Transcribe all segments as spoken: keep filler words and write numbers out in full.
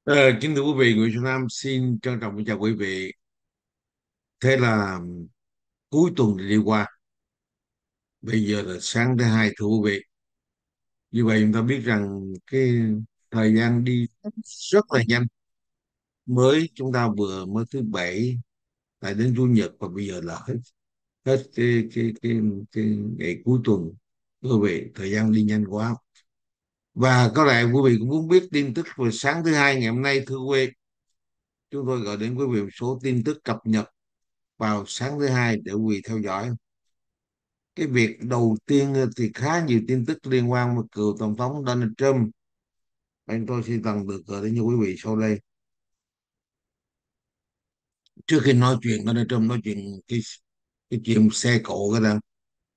Ờ, Kính thưa quý vị, Nguyễn Xuân Nam xin trân trọng chào quý vị. Thế là cuối tuần thì đi qua, bây giờ là sáng thứ hai, thưa quý vị. Như vậy chúng ta biết rằng cái thời gian đi rất là nhanh. Mới chúng ta vừa mới thứ bảy, lại đến chủ nhật và bây giờ là hết hết cái cái cái cái ngày cuối tuần. Thưa quý vị, thời gian đi nhanh quá. Và có lẽ quý vị cũng muốn biết tin tức về sáng thứ hai ngày hôm nay, thưa quý vị. Chúng tôi gọi đến quý vị một số tin tức cập nhật vào sáng thứ hai để quý vị theo dõi. Cái việc đầu tiên thì khá nhiều tin tức liên quan với cựu tổng thống Donald Trump. Anh tôi xin lần được gửi đến cho quý vị sau đây. Trước khi nói chuyện Donald Trump, nói chuyện cái cái chuyện xe cộ cái đó.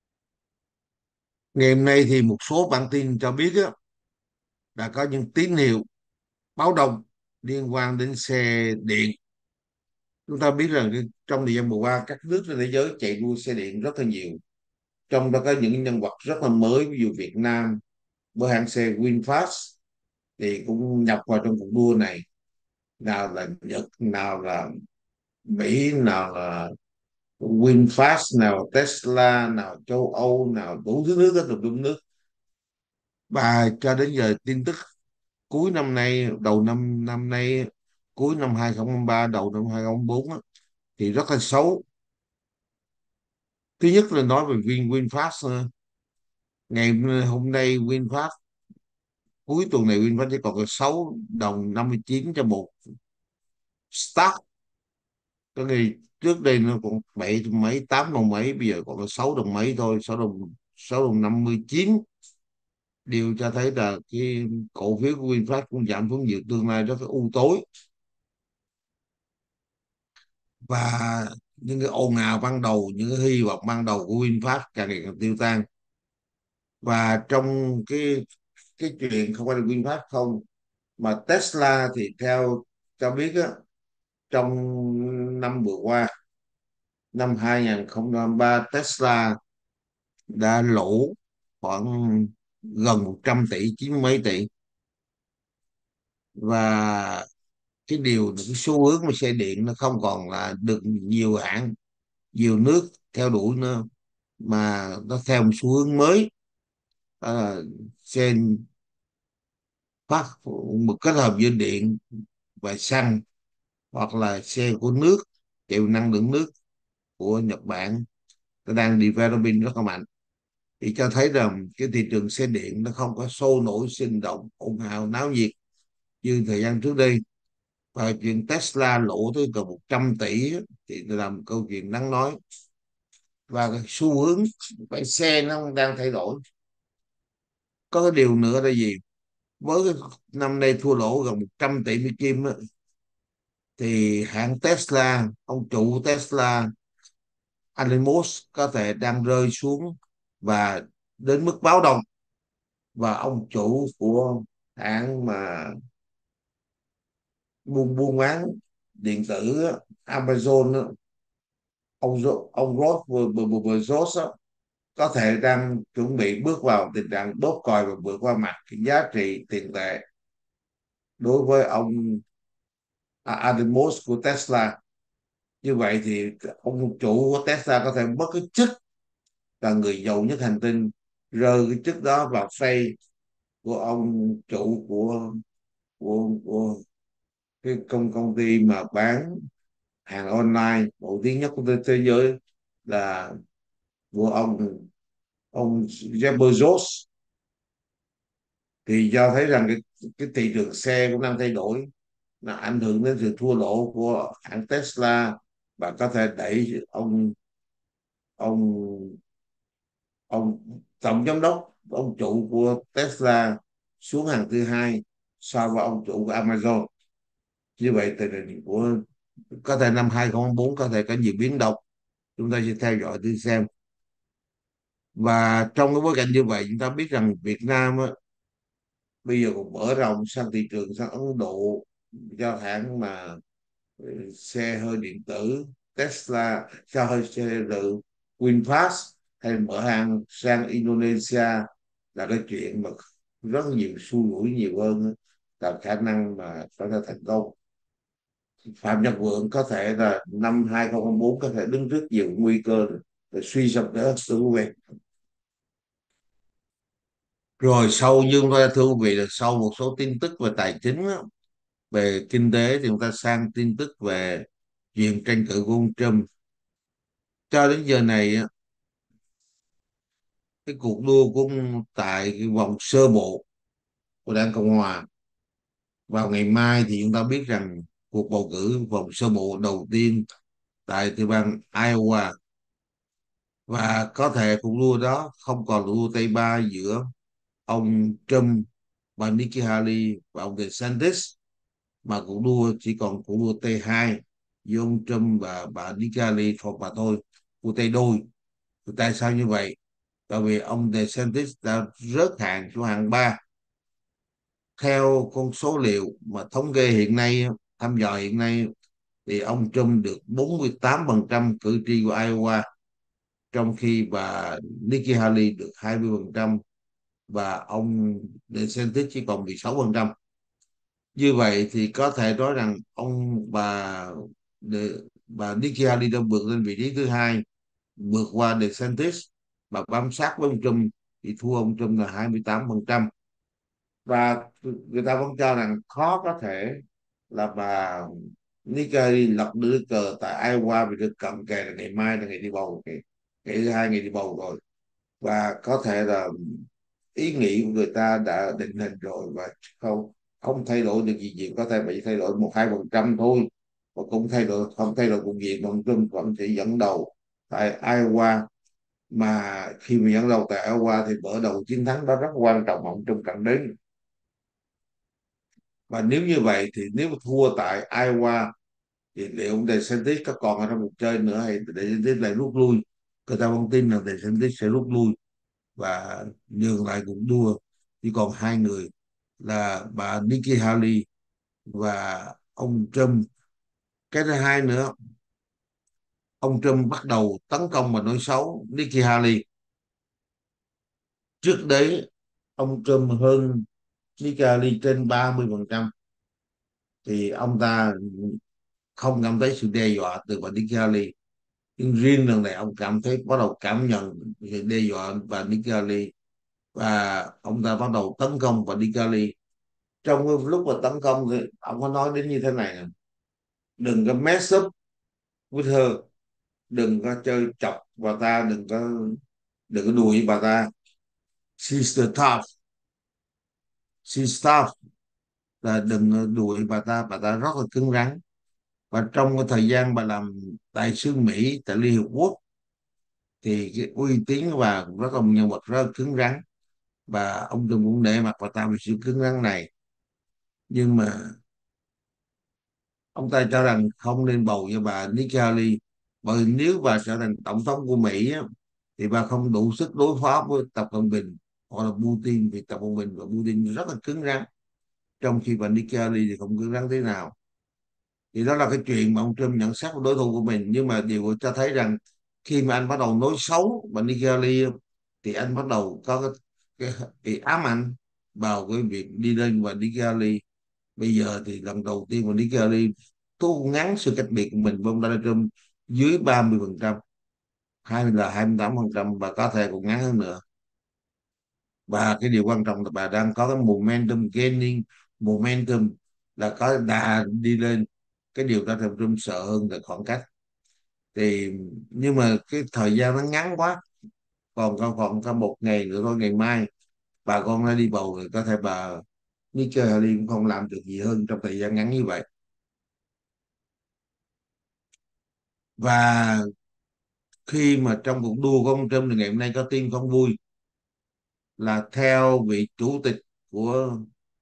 Ngày hôm nay thì một số bản tin cho biết á, đã có những tín hiệu báo động liên quan đến xe điện. Chúng ta biết rằng cái, trong thời gian vừa qua các nước trên thế giới chạy đua xe điện rất là nhiều. Trong đó có những nhân vật rất là mới, ví dụ Việt Nam với hãng xe VinFast thì cũng nhập vào trong cuộc đua này. Nào là Nhật, nào là Mỹ, nào là VinFast, nào Tesla, nào châu Âu, nào đủ thứ nước, hết đủ nước. Và cho đến giờ tin tức cuối năm nay, đầu năm năm nay, cuối năm hai không hai ba, đầu năm hai không hai bốn á, thì rất là xấu. Thứ nhất là nói về Vin VinFast nữa. Ngày hôm nay VinFast, cuối tuần này VinFast chỉ còn có sáu đồng năm mươi chín cho một start. Có ngày trước đây nó còn bảy mấy, tám đồng mấy, bây giờ còn có sáu đồng mấy thôi, sáu đồng sáu đồng năm mươi chín. Điều cho thấy là cái cổ phiếu của VinFast cũng giảm xuống nhiều, tương lai rất là u tối. Và những cái ồn ào ban đầu, những cái hy vọng ban đầu của VinFast càng ngày càng tiêu tan. Và trong cái cái chuyện không phải là VinFast không, mà Tesla thì theo cho biết á, trong năm vừa qua, năm hai không hai ba, Tesla đã lỗ khoảng gần một trăm tỷ, chín mấy tỷ. Và cái điều cái xu hướng mà xe điện nó không còn là được nhiều hãng, nhiều nước theo đuổi nữa, mà nó theo một xu hướng mới. Đó là xe phát một kết hợp giữa điện và xăng, hoặc là xe của nước, chạy năng lượng nước của Nhật Bản. Nó đang developing rất là mạnh, thì cho thấy rằng cái thị trường xe điện nó không có sôi nổi, sinh động, ồn ào, náo nhiệt như thời gian trước đây. Và chuyện Tesla lỗ tới gần một trăm tỷ á, thì là một câu chuyện đáng nói. Và cái xu hướng cái xe nó đang thay đổi. Có cái điều nữa là gì? Với cái năm nay thua lỗ gần một trăm tỷ Mỹ Kim á, thì hãng Tesla, ông chủ Tesla, Elon Musk, có thể đang rơi xuống và đến mức báo động. Và ông chủ của hãng mà buôn buôn bán điện tử á, Amazon á, ông Jo- ông Ross vừa vừa vừa vừa Bezos á, có thể đang chuẩn bị bước vào tình trạng đốt còi và vượt qua mặt cái giá trị tiền tệ đối với ông Elon Musk của Tesla. Như vậy thì ông chủ của Tesla có thể mất cái chức là người giàu nhất hành tinh, rơi cái chức đó vào phay của ông chủ của của, của cái công công ty mà bán hàng online nổi tiếng nhất của thế thế giới, là của ông ông Jeff Bezos. Thì cho thấy rằng cái cái thị trường xe cũng đang thay đổi, là ảnh hưởng đến sự thua lỗ của hãng Tesla, và có thể đẩy ông ông ông tổng giám đốc, ông chủ của Tesla xuống hàng thứ hai so với ông chủ của Amazon. Như vậy tình hình của có thể năm hai không hai bốn có thể có nhiều biến động. Chúng ta sẽ theo dõi thử xem. Và trong cái bối cảnh như vậy, chúng ta biết rằng Việt Nam á, bây giờ cũng mở rộng sang thị trường sang Ấn Độ, cho hãng mà ừ, xe hơi điện tử Tesla, xe hơi xe tự VinFast, hay mở hàng sang Indonesia, là cái chuyện mà rất nhiều xu hướng nhiều hơn. là khả năng mà có thể thành công. Phạm Nhật Vượng có thể là năm hai không không bốn có thể đứng trước nhiều nguy cơ để suy sụp nữa, thưa quý vị. Rồi sau như ra thưa quý vị, là sau một số tin tức về tài chính á, về kinh tế, thì chúng ta sang tin tức về chuyện tranh cử của ông Trump. Cho đến giờ này á, cái cuộc đua của ông tại cái vòng sơ bộ của Đảng Cộng Hòa vào ngày mai, thì chúng ta biết rằng cuộc bầu cử vòng sơ bộ đầu tiên tại tiểu bang Iowa, và có thể cuộc đua đó không còn đua tay ba giữa ông Trump và Nikki Haley và ông DeSantis, mà cuộc đua chỉ còn cuộc đua tay hai giữa ông Trump và bà Nikki Haley thôi mà thôi, cuộc tay đôi. Tại sao như vậy? Tại vì ông DeSantis đã rớt hạng xuống hạng ba. Theo con số liệu mà thống kê hiện nay, thăm dò hiện nay, thì ông Trump được bốn mươi tám phần trăm cử tri của Iowa, trong khi bà Nikki Haley được hai mươi phần trăm và ông DeSantis chỉ còn mười sáu phần trăm. Như vậy thì có thể nói rằng ông bà de, bà Nikki Haley đã vượt lên vị trí thứ hai, vượt qua DeSantis, và bám sát với ông Trump thì thua ông Trump là hai mươi tám phần trăm. Và người ta vẫn cho rằng khó có thể là bà Nikki Haley lật đĩa cờ tại Iowa, vì được cận kề là ngày mai là ngày đi bầu, ngày, ngày thứ hai ngày đi bầu rồi, và có thể là ý nghĩ của người ta đã định hình rồi, và không không thay đổi được gì nhiều, có thể bị thay đổi một hai phần trăm thôi, và cũng thay đổi không thay đổi cục diện. Ông Trump vẫn chỉ dẫn đầu tại Iowa, mà khi mà dẫn đầu tại Iowa thì mở đầu chiến thắng đó rất quan trọng, ông Trump cần đến. Và nếu như vậy thì nếu mà thua tại Iowa thì liệu ông DeSantis có còn ở trong cuộc chơi nữa, hay DeSantis lại rút lui? Người ta vẫn tin là DeSantis sẽ rút lui và nhường lại cuộc đua chỉ còn hai người, là bà Nikki Haley và ông Trump. Cái thứ hai nữa, ông Trump bắt đầu tấn công và nói xấu Nikki Haley. Trước đấy ông Trump hơn Nikki Haley trên ba mươi phần trăm, thì ông ta không cảm thấy sự đe dọa từ bà Nikki Haley. Nhưng riêng lần này ông cảm thấy bắt đầu cảm nhận sự đe dọa bà Nikki Haley, và ông ta bắt đầu tấn công bà Nikki Haley. Trong cái lúc mà tấn công thì ông có nói đến như thế này nè: đừng có mess up with her, đừng có chơi chọc bà ta, đừng có đừng có đùa với bà ta. She's the tough, she's tough, là đừng có đùa với bà ta, bà ta rất là cứng rắn. Và trong cái thời gian bà làm đại sứ Mỹ tại Liên Hiệp Quốc, thì cái uy tín và rất là một nhân vật rất là cứng rắn, và ông Trump cũng nể mặt bà ta vì sự cứng rắn này. Nhưng mà ông ta cho rằng không nên bầu cho bà Nikki Haley, bởi nếu bà trở thành tổng thống của Mỹ á, thì bà không đủ sức đối phó với Tập Cận Bình hoặc là Putin, vì Tập Cận Bình và Putin rất là cứng rắn, trong khi bà Nikki Haley thì không cứng rắn thế nào. Thì đó là cái chuyện mà ông Trump nhận xét của đối thủ của mình. Nhưng mà điều cho thấy rằng khi mà anh bắt đầu nói xấu bà Nikki Haley, thì anh bắt đầu có cái, cái, cái ám ảnh vào cái việc đi lên và Nikki Haley. Bây giờ thì lần đầu tiên mà Nikki Haley thu ngắn sự cách biệt của mình với ông Donald Trump dưới ba mươi phần trăm, hay là hai mươi tám phần trăm, và có thể còn ngắn hơn nữa. Và cái điều quan trọng là bà đang có cái momentum gaining, momentum là có đà đi lên. Cái điều đó Donald Trump sợ hơn là khoảng cách. Thì nhưng mà cái thời gian nó ngắn quá, còn còn còn có một ngày nữa thôi, ngày mai bà con đã đi bầu, thì có thể bà Nikki Haley cũng không làm được gì hơn trong thời gian ngắn như vậy. Và khi mà trong cuộc đua của ông Trump thì ngày hôm nay có tin không vui, là theo vị chủ tịch của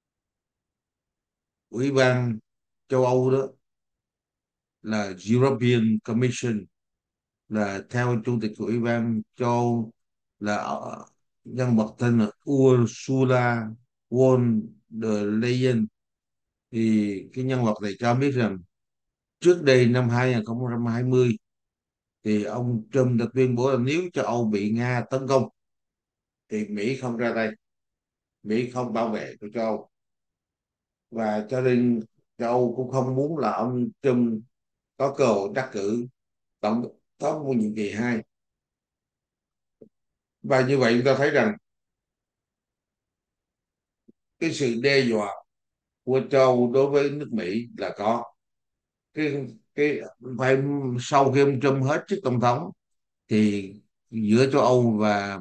Ủy ban châu Âu đó, là European Commission, là theo chủ tịch của Ủy ban châu Âu, là ờ, nhân vật tên là Ursula von der Leyen. Thì cái nhân vật này cho biết rằng trước đây năm hai không hai không, thì ông Trump đã tuyên bố là nếu châu Âu bị Nga tấn công thì Mỹ không ra tay, Mỹ không bảo vệ của châu Âu. và cho nên châu Âu cũng không muốn là ông Trump có cơ hội đắc cử tổng thống của nhiệm kỳ hai. Và như vậy chúng ta thấy rằng cái sự đe dọa của châu Âu đối với nước Mỹ là có. Cái cái phải sau khi ông Trump hết chức tổng thống thì giữa châu Âu và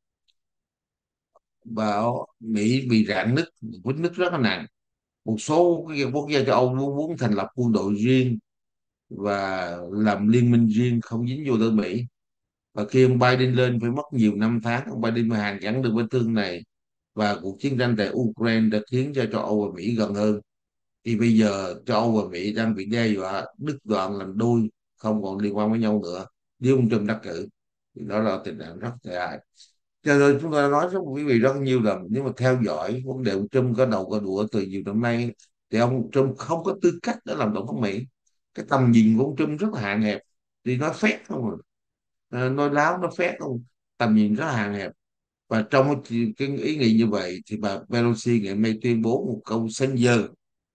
và Mỹ bị rạn nứt, vết nứt rất là nặng. Một số cái quốc gia châu Âu muốn, muốn thành lập quân đội riêng và làm liên minh riêng không dính vô tới Mỹ. Và khi ông Biden lên phải mất nhiều năm tháng, ông Biden mới hàn gắn được vết thương này. Và cuộc chiến tranh tại Ukraine đã khiến cho châu Âu và Mỹ gần hơn. Thì bây giờ châu Âu và Mỹ đang bị đe dọa đứt đoạn làm đôi, không còn liên quan với nhau nữa nếu ông Trump đắc cử. Thì đó là tình trạng rất tệ hại. Cho nên chúng ta đã nói với quý vị rất nhiều lần, nếu mà theo dõi vấn đề ông Trump có đầu có đũa từ nhiều năm nay thì ông Trump không có tư cách để làm tổng thống Mỹ. Cái tầm nhìn của ông Trump rất là hạn hẹp, thì nói phét không à. À, nói láo nói phét không, tầm nhìn rất là hạn hẹp. Và trong cái, cái ý nghĩ như vậy thì bà Pelosi ngày hôm nay tuyên bố một câu xanh dơ.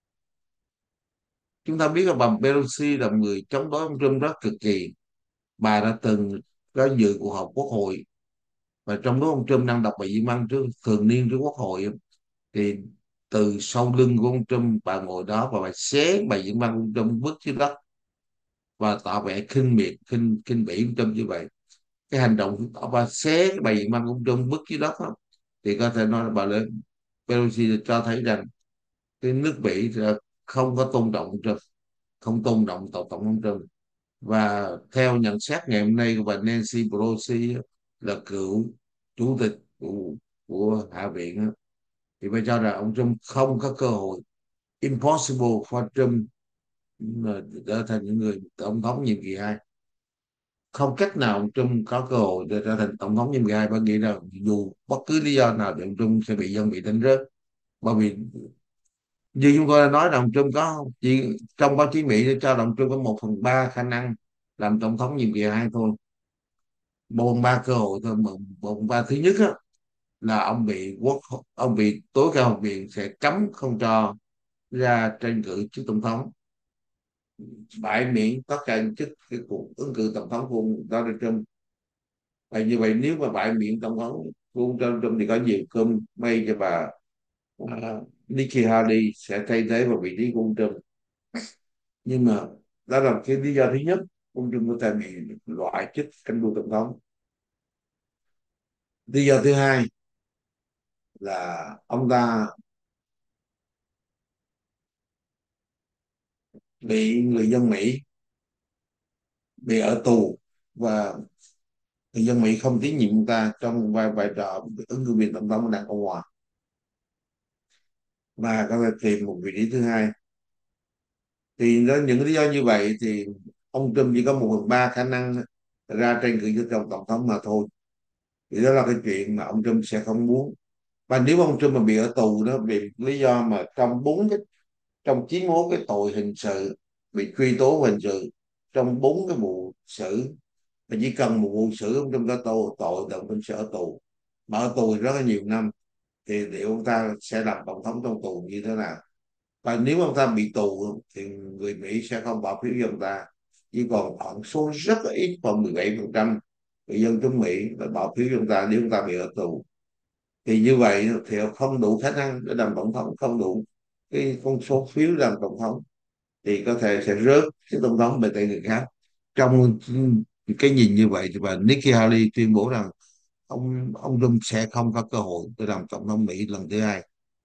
Chúng ta biết là bà Pelosi là một người chống đối ông Trump rất cực kỳ. Bà đã từng có dự cuộc họp quốc hội, và trong đó ông Trump đang đọc bài diễn văn trước thường niên trước quốc hội, thì từ sau lưng của ông Trump bà ngồi đó và bà xé bài diễn văn của ông Trump vứt xuống đất và tỏ vẻ khinh miệt khinh khinh bỉ ông Trump như vậy. Cái hành động tỏ bà xé cái bài diễn văn của ông Trump vứt dưới đất đó, thì có thể nói là bà lớn Pelosi cho thấy rằng cái nước Mỹ là không có tôn trọng ông Trump, không tôn trọng tổng thống ông Trump. Và theo nhận xét ngày hôm nay của bà Nancy Pelosi là cựu chủ tịch của, của Hạ viện, thì phải cho rằng ông Trump không có cơ hội, impossible for Trump mà trở thành những người tổng thống nhiệm kỳ hai. Không cách nào ông Trump có cơ hội để trở thành tổng thống nhiệm kỳ hai, bởi nghĩ rằng dù bất cứ lý do nào thì ông Trump sẽ bị dân bị đánh rớt. Bởi vì như chúng tôi đã nói là ông Trump có chỉ trong báo chí Mỹ để cho ông Trump có một phần ba khả năng làm tổng thống nhiệm kỳ hai thôi, một phần ba cơ hội thôi. Một, một phần ba thứ nhất á, là ông bị quốc ông bị tối cao học viện sẽ cấm không cho ra tranh cử chức tổng thống, bãi miễn tất cả những chức cái cuộc ứng cử tổng thống của ông Donald Trump. Và như vậy nếu mà bãi miễn tổng thống của ông Donald Trump thì có nhiều cơm may cho bà uh, Nikki Haley sẽ thay thế vào vị trí của ông Trump. Nhưng mà đó là cái lý do thứ nhất, ông Trump có thể bị loại chức tranh cử tổng thống. Lý do thứ hai là ông ta bị người dân Mỹ bị ở tù, và người dân Mỹ không tín nhiệm ông ta trong vai vai trò ứng cử viên tổng thống của Đảng Cộng hòa, và có thể tìm một vị trí thứ hai. Thì đó, những lý do như vậy thì ông Trump chỉ có một phần ba khả năng ra tranh cử cho tổng thống mà thôi. Thì đó là cái chuyện mà ông Trump sẽ không muốn. Và nếu ông Trump mà bị ở tù đó vì lý do mà trong bốn cái trong chín mươi mốt cái tội hình sự bị truy tố hình sự, trong bốn cái vụ xử, và chỉ cần một vụ xử ông Trump có tội tội thì ông Trump sẽ ở tù, mà ở tù rất là nhiều năm. Thì liệu ông ta sẽ làm tổng thống trong tù như thế nào? Và nếu ông ta bị tù thì người Mỹ sẽ không bỏ phiếu cho ông ta, chỉ còn khoảng số rất là ít, khoảng mười bảy phần trăm người dân chúng Mỹ là bỏ phiếu cho ông ta nếu ông ta bị ở tù. Thì như vậy thì không đủ khả năng để làm tổng thống, không đủ cái con số phiếu làm tổng thống, thì có thể sẽ rớt cái tổng thống về tay người khác. Trong cái nhìn như vậy thì bà Nikki Haley tuyên bố rằng ông ông Trump sẽ không có cơ hội để làm tổng thống Mỹ lần thứ hai.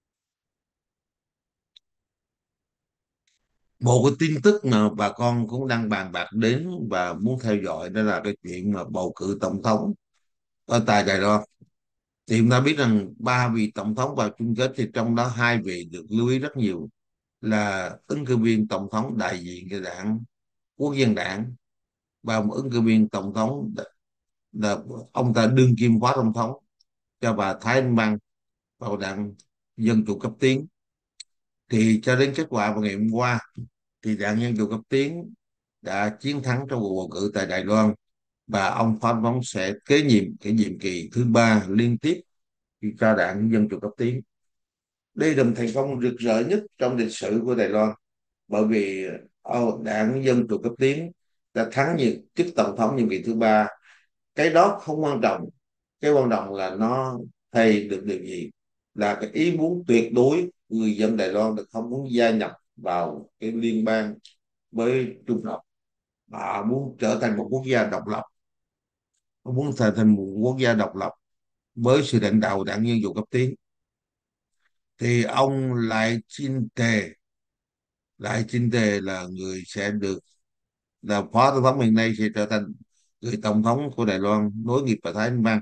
Một cái tin tức mà bà con cũng đang bàn bạc đến và muốn theo dõi đó là cái chuyện mà bầu cử tổng thống ở tại Đài Loan. Thì chúng ta biết rằng ba vị tổng thống vào chung kết, thì trong đó hai vị được lưu ý rất nhiều là ứng cử viên tổng thống đại diện cho đảng Quốc dân đảng, và một ứng cử viên tổng thống là ông ta đương kim phó tổng thống cho bà Thái Anh Văn vào đảng Dân chủ cấp tiến. Thì cho đến kết quả vào ngày hôm qua thì đảng Dân chủ cấp tiến đã chiến thắng trong cuộc bầu cử tại Đài Loan, và ông Phan Bóng sẽ kế nhiệm cái nhiệm kỳ thứ ba liên tiếp cho đảng Dân chủ cấp tiến. Đây là một thành công rực rỡ nhất trong lịch sử của Đài Loan, bởi vì ờ, đảng Dân Chủ cấp tiến đã thắng nhiệm chức tổng thống nhiệm kỳ thứ ba. Cái đó không quan trọng, cái quan trọng là nó thay được điều gì, là cái ý muốn tuyệt đối người dân Đài Loan được không muốn gia nhập vào cái liên bang với Trung Cộng, họ muốn trở thành một quốc gia độc lập, họ muốn trở thành một quốc gia độc lập với sự lãnh đạo của đảng Dân Chủ cấp tiến. Thì ông Lại Chinh Tề, Lại Chinh Tề là người sẽ được, là phó tổng thống hiện nay, sẽ trở thành người tổng thống của Đài Loan nối nghiệp vào Thái Anh Văn.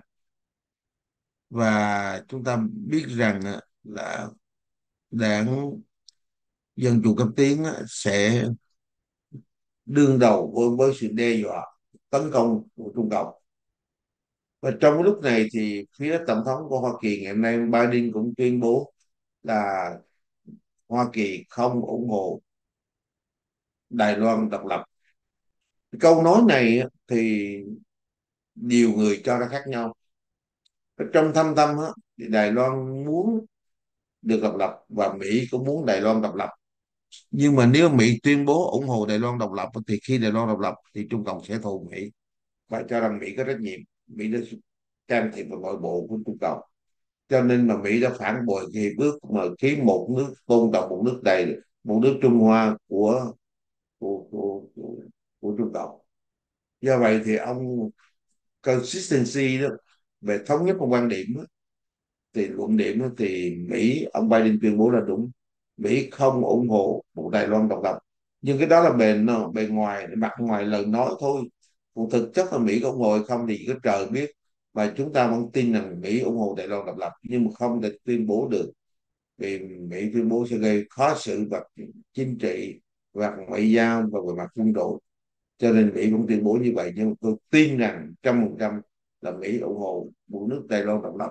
Và chúng ta biết rằng á, là đảng Dân Chủ cấp tiến á, sẽ đương đầu với, với sự đe dọa tấn công của Trung Cộng. Và trong lúc này thì phía tổng thống của Hoa Kỳ ngày hôm nay Biden cũng tuyên bố là Hoa Kỳ không ủng hộ Đài Loan độc lập. Câu nói này á, thì nhiều người cho ra khác nhau. Trong thâm tâm á, thì Đài Loan muốn được độc lập và Mỹ cũng muốn Đài Loan độc lập. Nhưng mà nếu Mỹ tuyên bố ủng hộ Đài Loan độc lập thì khi Đài Loan độc lập thì Trung Cộng sẽ thù Mỹ và cho rằng Mỹ có trách nhiệm, Mỹ đã can thiệp vào nội bộ của Trung Cộng. Cho nên mà Mỹ đã phản bội cái hiệp ước mà ký một nước tôn trọng một nước này, một nước Trung Hoa của của của, của, của Trung Cộng. Do vậy thì ông consistency đó, về thống nhất một quan điểm đó, thì luận điểm đó, thì Mỹ, ông Biden tuyên bố là đúng. Mỹ không ủng hộ một Đài Loan độc lập, nhưng cái đó là bề nó bề ngoài, mặt ngoài lời nói thôi. Còn thực chất là Mỹ có ủng hộ hay không thì chỉ có trời biết. Và chúng ta vẫn tin rằng Mỹ ủng hộ Đài Loan độc lập, nhưng mà không thể tuyên bố được, vì Mỹ tuyên bố sẽ gây khó xử về chính trị và ngoại giao và về mặt quân đội. Cho nên Mỹ cũng tuyên bố như vậy, nhưng tôi tin rằng trăm phần trăm là Mỹ ủng hộ một nước Đài Loan độc lập.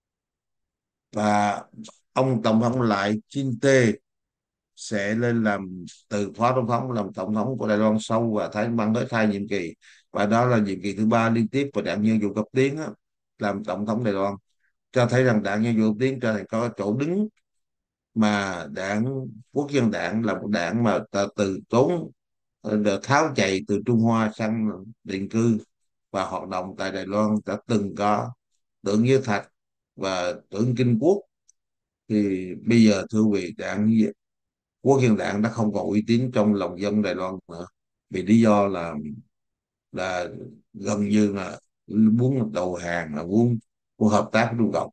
Và ông tổng thống Lại Chinh Tê sẽ lên làm từ phó tổng thống làm tổng thống của Đài Loan sau và Thái Bang tới hai nhiệm kỳ, và đó là nhiệm kỳ thứ ba liên tiếp và đảng Dân Chủ cấp tiến á, làm tổng thống Đài Loan, cho thấy rằng đảng Dân Chủ cấp tiến trở thành có chỗ đứng. Mà đảng Quốc dân đảng là một đảng mà ta từ tốn đã tháo chạy từ Trung Hoa sang định cư và hoạt động tại Đài Loan, đã từng có tưởng Như Thạch và tưởng Kinh Quốc. Thì bây giờ thưa vị, đảng Quốc dân đảng đã không còn uy tín trong lòng dân Đài Loan nữa, vì lý do là là gần như là muốn đầu hàng, là muốn muốn hợp tác với Trung Cộng.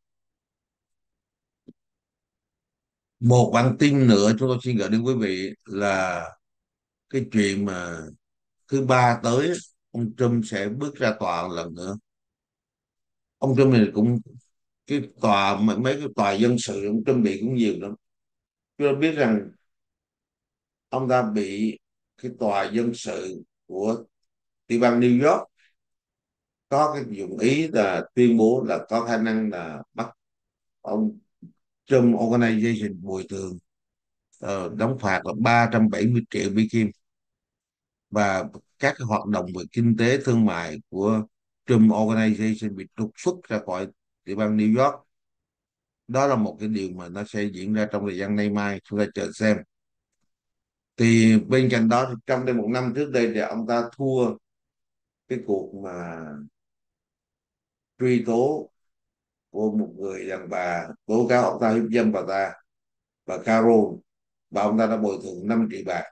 Một bản tin nữa chúng tôi xin gửi đến quý vị là cái chuyện mà thứ ba tới ông Trump sẽ bước ra tòa một lần nữa. Ông Trump này cũng, cái tòa mấy mấy cái tòa dân sự ông Trump bị cũng nhiều lắm. Chúng ta biết rằng ông ta bị cái tòa dân sự của tiểu bang New York có cái dụng ý là tuyên bố là có khả năng là bắt ông Trump Organization bồi thường, ờ, đóng phạt là ba trăm bảy mươi triệu Mỹ Kim, và các cái hoạt động về kinh tế thương mại của Trump Organization bị trục xuất ra khỏi tiểu bang New York. Đó là một cái điều mà nó sẽ diễn ra trong thời gian nay mai, chúng ta chờ xem. Thì bên cạnh đó thì trong đây một năm trước đây thì ông ta thua cái cuộc mà truy tố của một người đàn bà tố cáo ông ta hiếp dâm bà ta, và Carol, và ông ta đã bồi thường năm triệu bạc.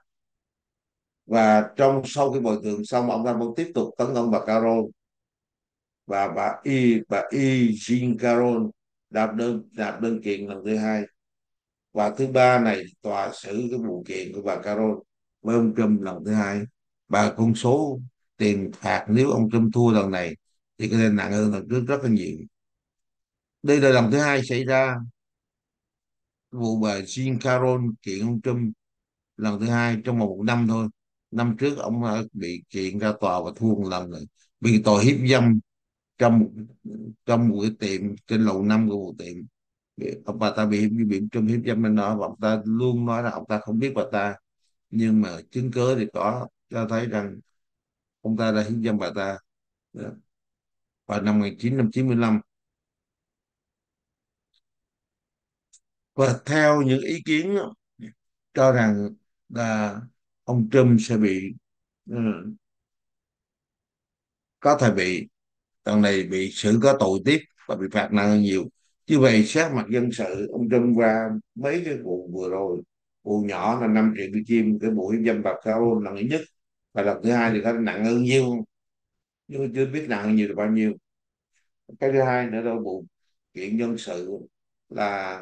Và trong sau khi bồi thường xong, ông ta vẫn tiếp tục tấn công bà Carol, và bà y bà y Jean Carol đạp đơn nạp đơn kiện lần thứ hai. Và thứ ba này tòa xử cái vụ kiện của bà Carol với ông Trump lần thứ hai. Và con số tiền phạt nếu ông Trump thua lần này thì có thể nặng hơn lần trước rất là nhiều. Đây là lần thứ hai xảy ra vụ bà Jean Carroll kiện ông Trump, lần thứ hai trong vòng một năm thôi. Năm trước ông đã bị kiện ra tòa và thua một lần rồi, vì tội hiếp dâm trong trong một cái tiệm trên lầu năm của một tiệm. Ông bà ta bị bị Trump hiếp dâm bên đó, và ông ta luôn nói là ông ta không biết bà ta, nhưng mà chứng cớ thì có cho thấy rằng ông ta đã hiếp dâm bà ta. Đó. Vào năm một nghìn chín trăm chín mươi lăm. Và theo những ý kiến á, cho rằng là ông Trump sẽ bị, ừ, có thể bị lần này bị xử có tội tiếp và bị phạt nặng hơn nhiều. Như vậy xét mặt dân sự, ông Trump qua mấy cái vụ vừa rồi, vụ nhỏ là năm triệu Mỹ Kim, cái vụ hiếp dâm bà Carol lần thứ nhất, và lần thứ hai thì có nặng hơn nhiều, nhưng chưa biết nặng hơn nhiều là bao nhiêu. Cái thứ hai nữa là vụ kiện dân sự, là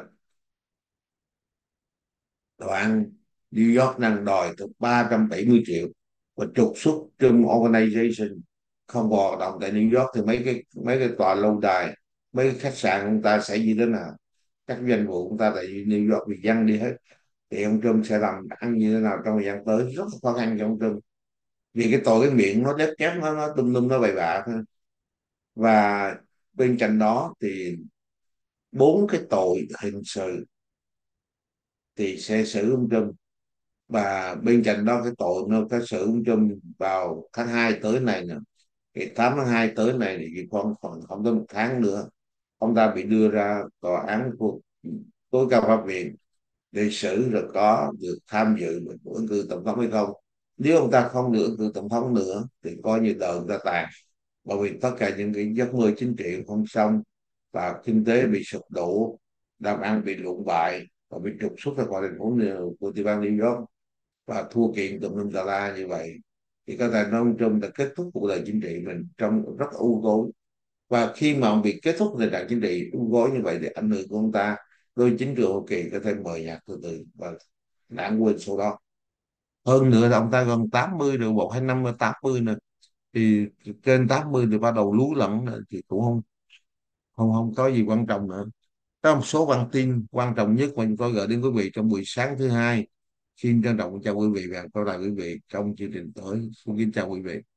đoạn New York đang đòi từ ba trăm bảy mươi triệu và trục xuất Trump Organization không còn hoạt động tại New York. Thì mấy cái mấy cái tòa lâu đài, mấy cái khách sạn của ông ta sẽ như thế nào, các doanh vụ của ông ta tại New York bị văng đi hết. Thì ông Trump sẽ làm ăn như thế nào trong thời gian tới, rất là khó khăn cho ông Trump, vì cái tội cái miệng nó đép chép, nó nó tùm lum, nó bậy bạ thôi. Và bên cạnh đó thì bốn cái tội hình sự thì sẽ xử ông Trump. Và bên cạnh đó cái tội nó có xử ông Trump vào tháng hai tới này nè, cái tám tháng hai tới này thì còn còn không tới một tháng nữa, ông ta bị đưa ra tòa án của tối cao pháp viện để xử rồi có được tham dự ứng cử tổng thống hay không. Nếu ông ta không được ứng cử tổng thống nữa thì coi như đời ông ta tàn, bởi vì tất cả những cái giấc mơ chính trị không xong, và kinh tế bị sụp đổ, làm ăn bị lụn bại và bị trục xuất ra khỏi thành phố của tiểu bang New York, và thua kiện tùm lum tà la như vậy, thì có thể nói ông Trump đã kết thúc cuộc đời chính trị mình trong rất u tối. Và khi mà ông bị kết thúc thời đại chính trị u gối như vậy thì ảnh hưởng của ông ta đôi chính trường Hoa Kỳ có thể mờ nhạt từ từ và lãng quên sau đó. Hơn nữa là ông ta gần tám mươi rồi, một hai năm là tám mươi nữa, thì trên tám mươi thì bắt đầu lú lẫn nữa, thì cũng không không không có gì quan trọng nữa. Có một số bản tin quan trọng nhất mà chúng tôi gửi đến quý vị trong buổi sáng thứ hai. Xin trân trọng chào quý vị và hẹn gặp lại quý vị trong chương trình tới. Xin kính chào quý vị.